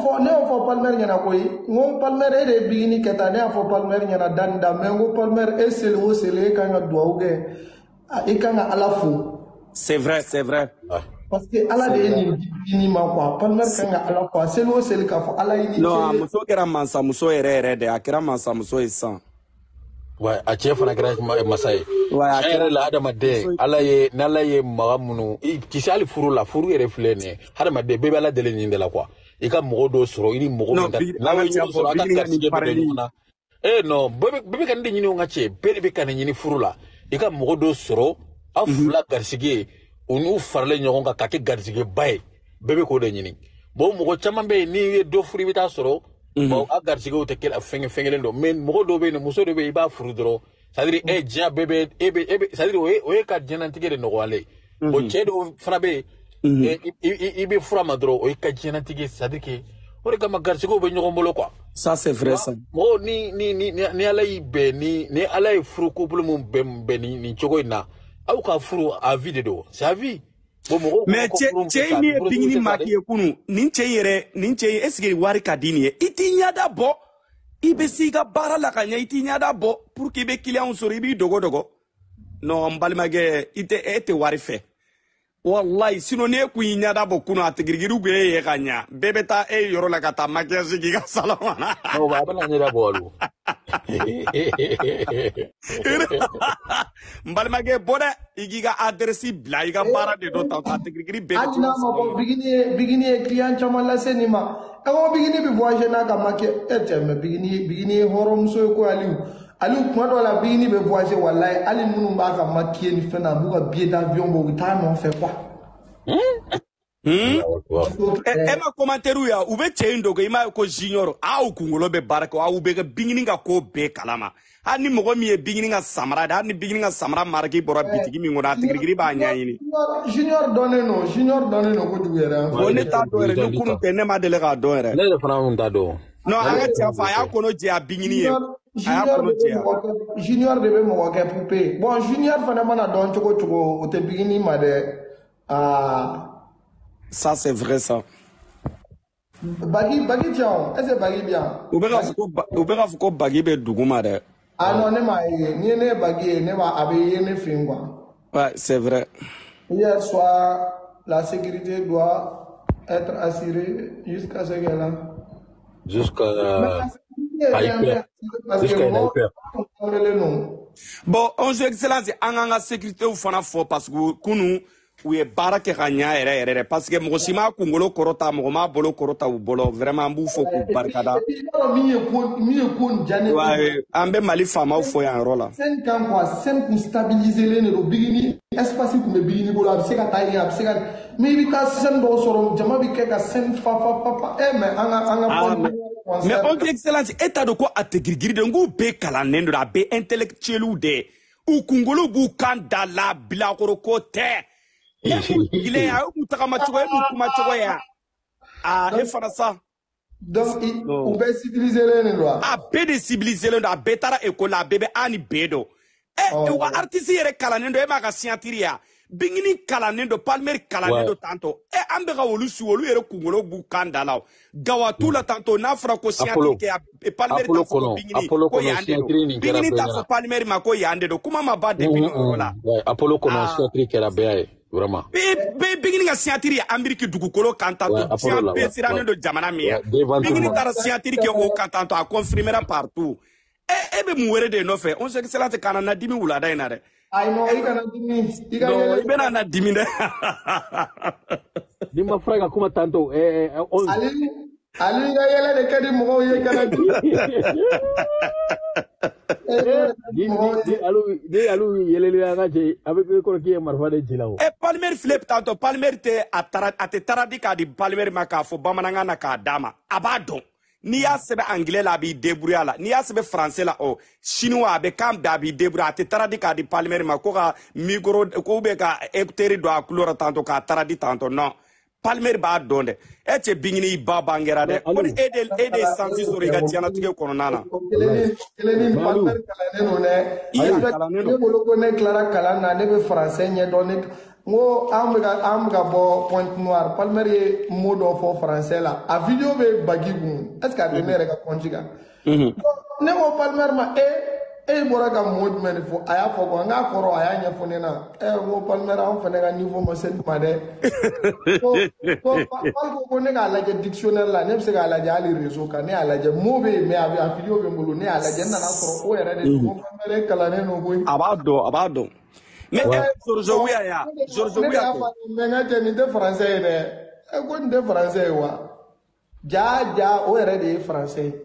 ne fo palmer nyana koy ngom palmer e bigini keta ne fo palmer nyana danda mengo palmer e selo sele kanga douauge e kanga alafu c'est vrai parce que ala de ni bigini ma quoi palmer kanga alafu selo sele ka fo ala ni non muso kera mansa muso ere de akira mansa muso isan ouais a chef na kera masai ouais akira la adama de ala ye magamunu kisali furu la furu ere flene adama de bebe ala de le nyindela quoi i ka mogo do soro ini mogo non bebe kan de nyini nga che bebe kan nyini furula i ka mogo do soro afula garsige unu farle nyogon ka kake garsige bay bebe ko de nyini bo mogo chama be ni do furi bita soro bo a garsige o te kel fengelen do men mogo do be no muso do be i ba furu dro sadiri e dia bebe ebe sadiri o ka jenantige de no wale bo chedo frabe ibe fura madro o ikajina tigi sadiki ore kama garsigo be nyogo mbolo quoi ça c'est vrai ça mo ni ala ibe ni ala furu couple mum be ni chogo ina au ka furu a vie do c'est a vie mais che ni bingini maki kunu nin che est-ce que wari kadini iti nyada bo ibe siga bara la kanya iti nyada bo pour que be client so ribi dogo non mbalimage ite wari fe wallahi sino ne ku nyada bo kuno atigirigiru gwe ye kanya bebeta e yoro la kata makiasi giga salamana no baba na nyada bolu mbalimage boda igiga adresi bla iga bara de do ta atigirigiri be ajina mo bigini client chama la senima e mo bigini bi voyager na ka make eteme bigini horom so ko aliou point dans la bini be voyager wallahi ali munu ba ka makie ni fena buka billet d'avion bo ta non fait quoi ema commentaire ya ube chendo go ima ko junior au kungolo be baraka au be bingini ga ko be kalama ani mogo mi e bingini ga samara da ni bingini ga samara marki bora bitigi mi ngona tigiri ba nyaayini junior donne no ko dugera on ta do ere ni kunu te ne ma dele ga do ere le fana on ta do no aga tiafa ya kono je a bingini ye junior de be mo ke poupée bon junior fana mana don chogo o te bigini ma de ça c'est vrai ça bagi tiao est-ce que bagi bien ubega fuko bagi be duguma de non ne ma ni ne bagi ne va abe ne fingwa ouais c'est vrai hier soir la sécurité doit être assurée jusqu'à ce que là bon onze excellence anganga sécurité ou fana fo parce que kunu ou ye barake ganya ere parce que mo sima kungolo korota mo ma bolo korota u bolo vraiment mbu fo ku barkada mi ko njane ouais ambe mali fama u fo ya rola 5 ans quoi 5 pour stabiliser les no bigini espace ku me bigini bolo ab se ka tayi ab se ka mi bi ka sen do soro jama bi ke ka sen fa mais anga mais on excellence état de quoi ategrigiri de ngu be kala nendo da be intellectuel ou de u kungolo bu kanda la bila ko te il est à et farasa donc ou be civiliser les droits be de civiliser le da betara école la bébé ani bedo wa artiste yere kala nendo e ma ka scientiria bingini kala nendo palmer kala nendo tanto ambe ga wolu su wolu yere kungolo bu kanda la gawatu la tanto na fra ko scientifique e palmer tanto bingini ko yande bingini ta palmer ma ko yande do kuma ma ba de bingini la apollo kono scientifique era be vraiment bingini ga scientifique amerique dugukolo kantanto scientifique sirane do jamana miya bingini tar scientifique o kantanto a confirmera partout be muwere de no fe on se excellence kana na dimi wula da ina de ay no i kana dimi ibena na dimi de dima fraga kuma tanto ali ga yele de kadi mo ye kana alu yele nga je avec ko ki marfa de jilawo palmer flip tanto palmer te ate taradika di palmer maka fo bamananga na ka dama abadon ni ya sebe anglais la bi débrouiller la ni ya sebe français la chinois be kam da bi débrouiller ate taradika di palmer mako ka micro ko be ka écouteur do a couleur tanto ka taradi tanto non palmer ba donde ete bingini ba bangera de on ede sansi sori ga tiana tuge kono nana keleni palmer kala ne no ne bolo ko ne clara kala na ne be français nye donne Ngo amga bo Pointe Noire Palmer ye mot dɔ fɔ français la a vidéo bɛ bagi kun est ce que a bɛ ne yɛrɛ ka compte kan ne ko Palmer ma e bɔra ka mot jumɛn de fɔ a y'a fɔ quoi n k'a kɔrɔ a y'a ɲɛfɔ ne na n ko Palmer an fana ka niveau ma se nin ma dɛ ko ne k'a lajɛ dictionnaire la ne bɛ se k'a lajɛ hali réseau kan ne y'a lajɛ mot bɛ yen mais a vidéo bɛ n bolo ne y'a lajɛ n nana sɔrɔ o yɛrɛ de ko Palmer kalannen don koyi a b'a dɔn mais Georges Weah ya Georges Weah ko mais n ka cɛ nin tɛ français ye dɛ ko nin tɛ français ye wa ja o yɛrɛ de ye français ye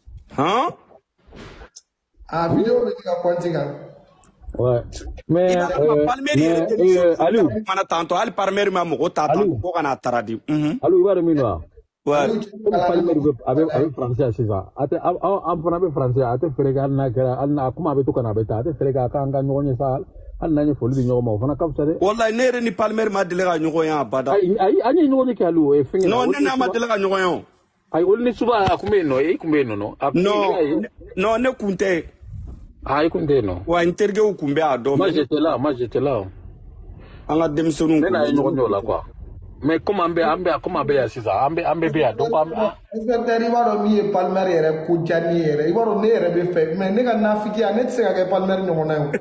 a vidéo bɛ ka compte kan ouais mais Aliou mana tanto hali Palmer ma mɔgɔ ta tanto ko kana taradi Aliou i b'a dɔn min don wa Palmer a bɛ français sisan a tɛ an fana bɛ français a tɛ fɛrɛ kɛ hali n'a kɛra hali n'a kuma a bɛ to kana a bɛ taa a tɛ fɛrɛ kɛ a k'an ka ɲɔgɔn ye sa hali n'an ye foli di ɲɔgɔn ma o fana ka fisa dɛ wallahi ne yɛrɛ ni Palmer ma deli ka ɲɔgɔn ye abada ayi an ye ɲɔgɔn ye kɛ Aliou o ye fɛn non ne n'a ma deli ka ɲɔgɔn ye o ayi olu ni suba a kun bɛ yen nɔ i kun bɛ yen nɔ non ne kun tɛ i kun tɛ yen nɔ wa n terikɛw kun bɛ a dɔn moi j'étais là an ka denmisɛnninw ne n'a ye ɲɔgɔn ye o la quoi mais comme an bɛ yan sisan an bɛ yan donc inspecteur i b'a dɔn min ye Palmer yɛrɛ ko diya ne yɛrɛ i b'a dɔn ne yɛrɛ bɛ fɛ mais ne ka nafigiya ne tɛ se ka kɛ Palmer ɲɔgɔnna ye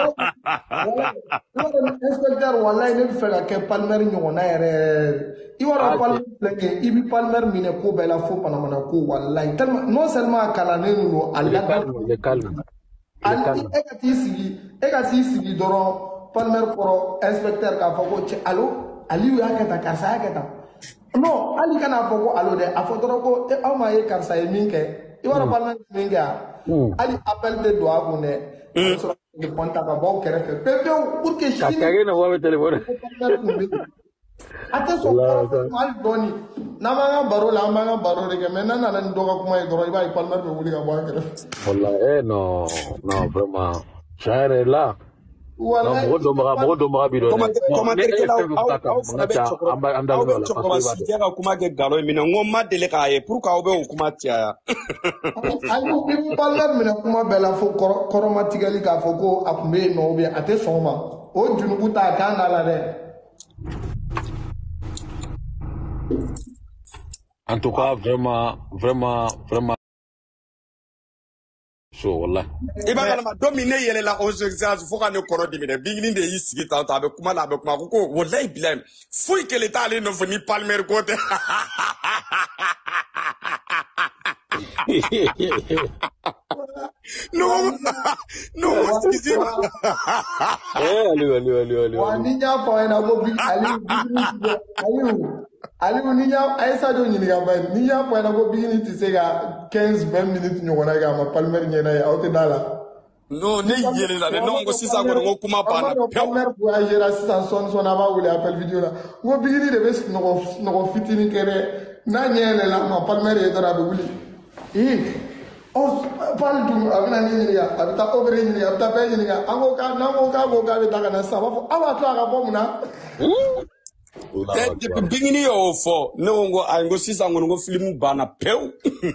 o inspecteur walayi ne bɛ fɛ ka kɛ Palmer ɲɔgɔnna yɛrɛ i b'a dɔn Palmer filɛ kɛ i bɛ Palmer minɛ ko bɛɛ la fo panamana ko walayi tellement non seulement a kalannen don a ladalen le calme e ka t'i sigi dɔrɔn Palmer kɔrɔ inspecteur k'a fɔ ko cɛ allo Aliou y'a kɛ tan karisa y'a kɛ tan non hali kana fɔ ko allo dɛ a fɔ dɔrɔn ko aw ma ye karisa ye min kɛ i b'a dɔn Palmer min kɛ hali appel tɛ don a kun dɛ a bɛ sɔrɔ ka téléphone ta ka bɔ aw kɛrɛfɛ pewu pour que sini a tɛ sɔn kɔrɔfɔ hali dɔɔni n'an b'an ka baro la an b'an ka baro de kɛ mais n'an nana ni dɔ ka kuma ye dɔrɔn i b'a ye Palmer bɛ wuli ka bɔ an kɛrɛfɛ. Wallahi non vraiment tiɲɛ yɛrɛ la mɔgɔ dɔnbaga b'i dɔn aw bɛ cɛkɔrɔbasi kɛ ka kuma kɛ nkalon min na n ko n ma deli k'a ye pour que aw bɛ o kuma caya ayi i bɛ Palmer minɛ kuma bɛɛ la fo kɔrɔmatigɛli k'a fɔ ko a tun bɛ yen nɔ ou bien a tɛ sɔn o ma o junubu ta a kan n'a la dɛ. En tout cas, vraiment. So, wallah. I b'a kalama don min ne yɛlɛla 11 exercice fo ka ne kɔrɔ dimi dɛ Bigini de y'i sigi tan a bɛ kuma ko wallahi bilahi foyi kɛlɛ t'ale nɔfɛ ni Palmer ko tɛ. Aliou. Wa ni y'a fɔ a ɲɛna ko Aliou ni a ye Sadio ɲininka ba ni y'a fɔ a ɲɛna ko Bigini tɛ se ka 15-20 minutes ɲɔgɔnna kɛ a ma Palmer ɲɛna ye aw tɛ da la. Non ne yɛlɛla dɛ ne ko sisan kɔni ko kuma banna pewu. Palmer voyagera sisan sɔɔni a b'a wele appel vidéo la n ko Bigini de bɛ nɔgɔ fitinin kɛ dɛ n'a ɲɛ yɛlɛla ma Palmer ye dɔrɔn a bɛ wuli. Pal dun a bɛna ne ɲininka a bɛ taa opéré ɲininka a bɛ taa bɛɛ ɲininka n'an ko k'a bɛ taa ka na sisan a b'a fɔ aw b'a to a ka bɔ mun na. Bigini y'o fɔ ne ko ayi ko sisan kɔni ko film banna pewu.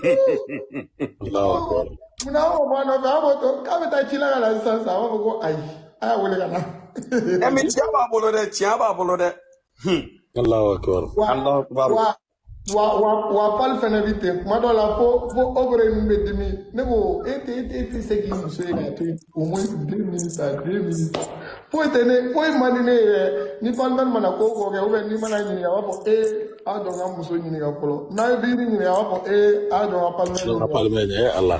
Munna o b'a nɔfɛ a b'o to k'a bɛ taa ci la ka na sisan a b'a fɔ ko ayi a y'a wele ka na. Mais tiɲɛ b'a bolo dɛ. Allahu akbar. Wa Pal fɛnɛ bi ten kuma dɔ la fo opéré ninnu bɛ dimi ne ko e tɛ se k'i muso ye k'a to yen au moins 2 minutes à 2 minutes foyi man di ne ye yɛrɛ ni Palmer mana ko o ko kɛ ou bien ni mana ɲininka a b'a fɔ a dɔn ka muso ɲininka fɔlɔ n'a ye Bigini ɲininka a b'a fɔ a dɔn ka Palmer ɲininka. Palmer ɲɛ Allah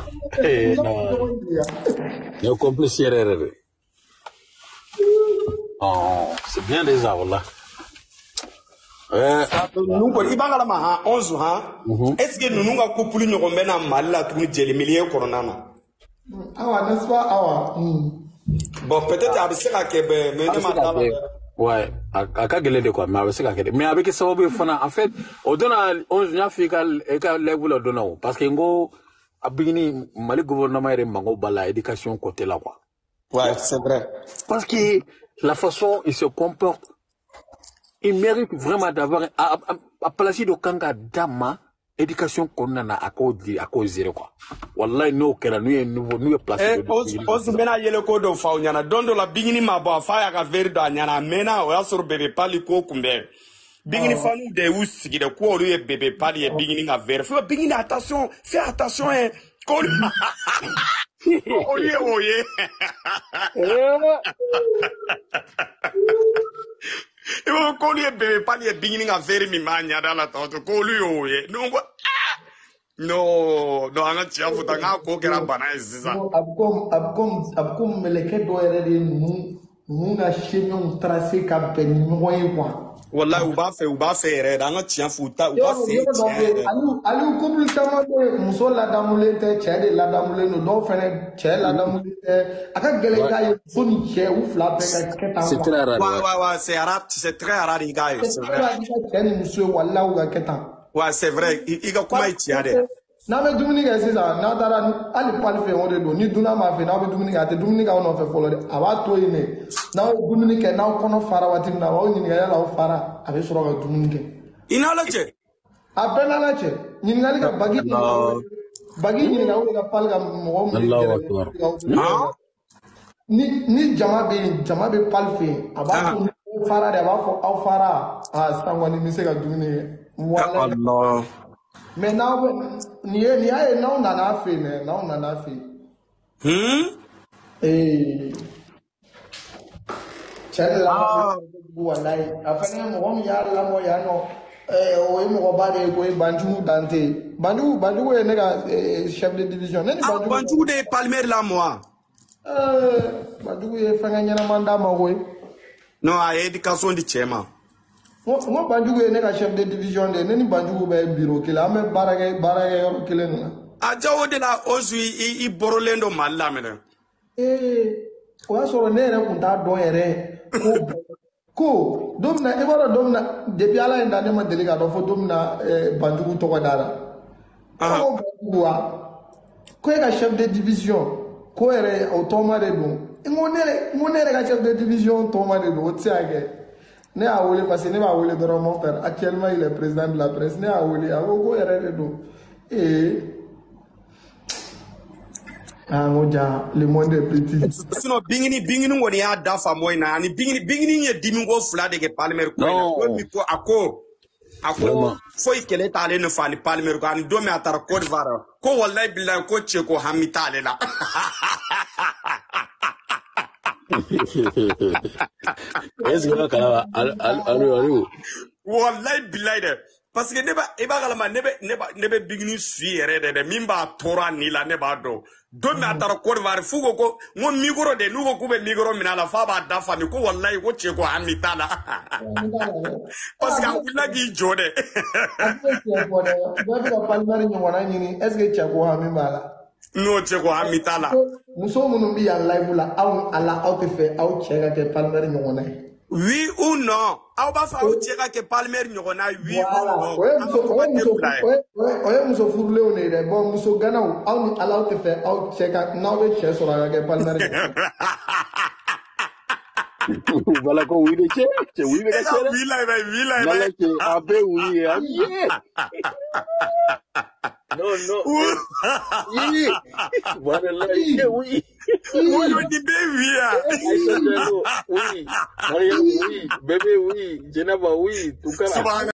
ne ye complice yɛrɛ de. C'est bien déjà wallah. Nunu kɔni i b'a kalama han 11 han est ce que nunu ka couple ɲɔgɔn bɛ na Mali la tuguni jeli milieu kɔnɔna na. Awa n'est-ce pas awa. Bon peut-être a bɛ se ka kɛ mais ne ma d'a la. Ouais, a ka gɛlɛn de quoi mais a bɛ se ka kɛ de mais a bɛ kɛ sababu ye fana en fait o donna 11 n y'a fɔ i ka level la donna o parce que n ko a Bigini Mali gouvernement yɛrɛ mango b'a la éducation côté la quoi. Ouais, c'est vrai. Parce que la façon il se comporte il mérite vraiment d'avoir à placer de Kanga Dama éducation konna a ko zéro quoi wallahi no kera nu ye nouveau nu ye place os mena yele ko do fa nyana dondo la bigini ma ba fa ya ka veri do nyana mena o ya sur bebe pali ko kumbe bigini fanu de usigi de ko ru ye bebe pali ye bigini nga veri fa bigini attention fais attention ko oye Iwo ko lu ye bebe pali ye bigini nga veri mi ma nya dala to ko lu oye no anga chia futa nga ko kera bana eziza abkom meleke do yere de nu nga chemin tracé ka ben noy quoi wallahi u ba fe yere anga chia futa u ba fe alu couple tama de muso la damule te chede la damule no do fene che la damule te aka gele ka ye soni che u fla pe ka keta c'est très rare ouais c'est très rare les gars c'est vrai che muso wallahi u ka keta ouais c'est vrai il ga kuma itia de na me dumuni ga sisa na dara ali palfe on de do ni duna ma fe na be dumuni ga te dumuni ga on fe folo de aba to ine na dumuni ke na kono fara wati na wa ni ga la fara abe soro ga dumuni ke ina la che abena la che ni ngali ga bagi ni ga o ga pal ga mo ni jama be palfe aba to fara de aba fo au fara sangwani mi se ga dumuni wala Allah mais now ni ay now na fe ne now na fe challa wallahi afana mo ya la mo ya no o mo ba de ko banju dante banju e ne ga chef de division ne banju de Palmer la moi banju e fanga nyana manda ma ko no a éducation di chema mo banjugu ne ka chef de division de ne ni banjugu be bureau kila ame barage yor kilen na a jawo de la ozui i borolendo malla mena o so ne re kunta do ere ko domna e baro domna depuis ala enda ne ma delega do fo domna banjugu to ko dara ko banjugu wa ko e ka chef de division ko ere automate do ngonere ka chef de division automate do tiage ne a wole parce que ne va wole dans mon père actuellement il est président de la presse ne a wole a go erreur do ngoja le monde est petit sinon bingini ngoni ya dafa moina ni bingini ye dimingo fula de ke Palmer ko ako foi kele tale no fani Palmer ko an do me atara Côte d'Ivoire ko wallahi billahi ko che ko hamitale la est-ce que kala allo wallahi billahi de parce que neba galama nebe bigini sui yere de mimba tora ni la neba do me atara Côte d'Ivoire fugo ko ngo micro de nugo kube micro minala fa ba dafa ni ko wallahi ko che ko hamitala parce que akula gi jode est-ce que che ko hamimala no che ko hamitala muso munu bi ya live la aw ala aw te fe aw che ga ke Palmer nyona oui ou non aw ba fa aw che ga ke Palmer nyona oui ou non oye muso furule o ne de bon muso gana aw ni ala aw te fe aw che ga na be che so ga ke Palmer voilà ko oui de che oui de che oui la che abe oui non oui voilà là oui di baby oui bébé oui Jenaba oui tout cas